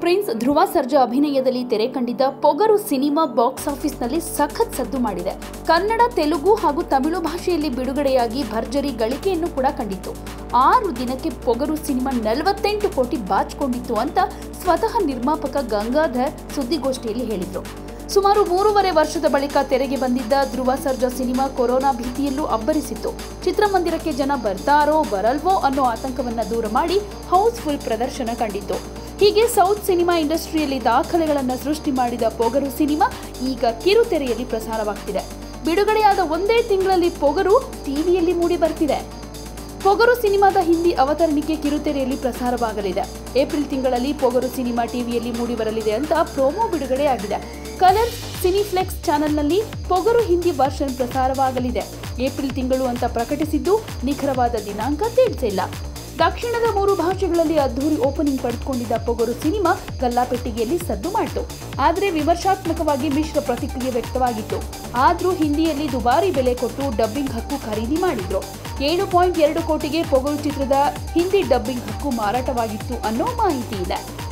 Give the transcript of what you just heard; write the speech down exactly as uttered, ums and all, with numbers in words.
Prince Dhruva Sarja ಅಭಿನಯದಲ್ಲಿ ತೆರೆ ಕಂಡಿದ್ದ Pogaru cinema box ಆಫೀಸ್ನಲ್ಲಿ ಸಖತ್ ಸದ್ದು ಮಾಡಿದೆ. ಕನ್ನಡ, ತೆಲುಗು ಹಾಗೂ ತಮಿಳು ಭಾಷೆಯಲ್ಲಿ ಬಿಡುಗಡೆಯಾಗಿ ಭರ್ಜರಿ ಗಳಿಕೆಯನ್ನು ಕೂಡ ಕಂಡಿತ್ತು. ಆರು ದಿನಕ್ಕೆ ಪೊಗರು ಸಿನಿಮಾ ನಲವತ್ತೆಂಟು ಕೋಟಿ ಬಾಚಿಕೊಂಡಿತ್ತು ಅಂತ ಸ್ವತಃ ನಿರ್ಮಾಪಕ ಗಂಗಾಧರ್ ಸುದ್ದಿಗೋಷ್ಠಿಯಲ್ಲಿ ಹೇಳಿದ್ರು. ಸುಮಾರು ಮೂರುವರೆ ವರ್ಷದ ಬಳಿಕ ತೆರೆಗೆ ಬಂದಿದ್ದ ಧ್ರುವ ಸರ್ಜಾ ಸಿನಿಮಾ ಕೊರೋನಾ ಭೀತಿಯಲ್ಲೂ ಅಬ್ಬರಿಸಿತ್ತು. ಚಿತ್ರಮಂದಿರಕ್ಕೆ ಜನ ಬರ್ತಾರೋ ಬರಲ್ವೋ ಅನ್ನೋ ಆತಂಕವನ್ನ ದೂರ ಮಾಡಿ ಹೌಸ್ಫುಲ್ ಪ್ರದರ್ಶನ ಕಂಡಿತ್ತು. ಹೀಗೆ ಸೌತ್ ಸಿನಿಮಾ ಇಂಡಸ್ಟ್ರಿಯಲ್ಲಿ ದಾಖಲೆಗಳನ್ನು ಸೃಷ್ಟಿ ಮಾಡಿದ ಪೊಗರು ಸಿನಿಮಾ ಈಗ ಕಿರುತೆರೆಯಲ್ಲಿ ಪ್ರಸಾರವಾಗ್ತಿದೆ. ಬಿಡುಗಡೆಯಾದ ಒಂದೇ ತಿಂಗಳಲ್ಲಿ ಪೊಗರು ಟಿವಿಯಲ್ಲಿ ಮೂಡಿ ಬರ್ತಿದೆ. ಪೊಗರು ಸಿನಿಮಾದ ಹಿಂದಿ ಅವತರಣಿಕೆ ಕಿರುತೆರೆಯಲ್ಲಿ ಪ್ರಸಾರವಾಗಲಿದೆ. ಏಪ್ರಿಲ್ ತಿಂಗಳಲ್ಲಿ ಪೊಗರು ಸಿನಿಮಾ ಟಿವಿಯಲ್ಲಿ ಮೂಡಿ ಬರಲಿದೆ ಅಂತ ಪ್ರೋಮೋ ಬಿಡುಗಡೆಯಾಗಿದೆ. ಕಲರ್ಸ್ ಸಿನಿಫ್ಲೆಕ್ಸ್ ಚಾನೆಲ್ನಲ್ಲಿ ಪೊಗರು ಹಿಂದಿ ವರ್ಷನ್ ಪ್ರಸಾರವಾಗಲಿದೆ. ಏಪ್ರಿಲ್ ತಿಂಗಳು ಅಂತ ಪ್ರಕಟಿಸಿದ್ದು ನಿಖರವಾದ ದಿನಾಂಕ ತಿಳಿಸಿಲ್ಲ. ದಕ್ಷಿಣದ ಮೂರು ಭಾಷೆಗಳಲ್ಲಿ ಅದ್ಧೂರಿ ಓಪನಿಂಗ್ ಪಡೆದುಕೊಂಡಿದ್ದ ಪೊಗರು ಸಿನಿಮಾ ಗಲ್ಲಾಪೆಟ್ಟಿಗೆಯಲ್ಲಿ ಸದ್ದು ಮಾಡಿತು. ಆದರೆ ವಿಮರ್ಶಾತ್ಮಕವಾಗಿ ಮಿಶ್ರ ಪ್ರತಿಕ್ರಿಯೆ ವ್ಯಕ್ತವಾಗಿತ್ತು. ಆದರೂ ಹಿಂದಿಯಲ್ಲಿ ದುಬಾರಿ ಬೆಲೆ ಕೊಟ್ಟು ಡಬ್ಬಿಂಗ್ ಹಕ್ಕು ಖರೀದಿ ಮಾಡಿದ್ರು. ಏಳು ಪಾಯಿಂಟ್ ಎರಡು ಕೋಟಿಗೆ ಪೊಗರು ಚಿತ್ರದ ಹಿಂದಿ ಡಬ್ಬಿಂಗ್ ಹಕ್ಕು ಮಾರಾಟವಾಗಿತ್ತು ಅನ್ನೋ ಮಾಹಿತಿ ಇದೆ.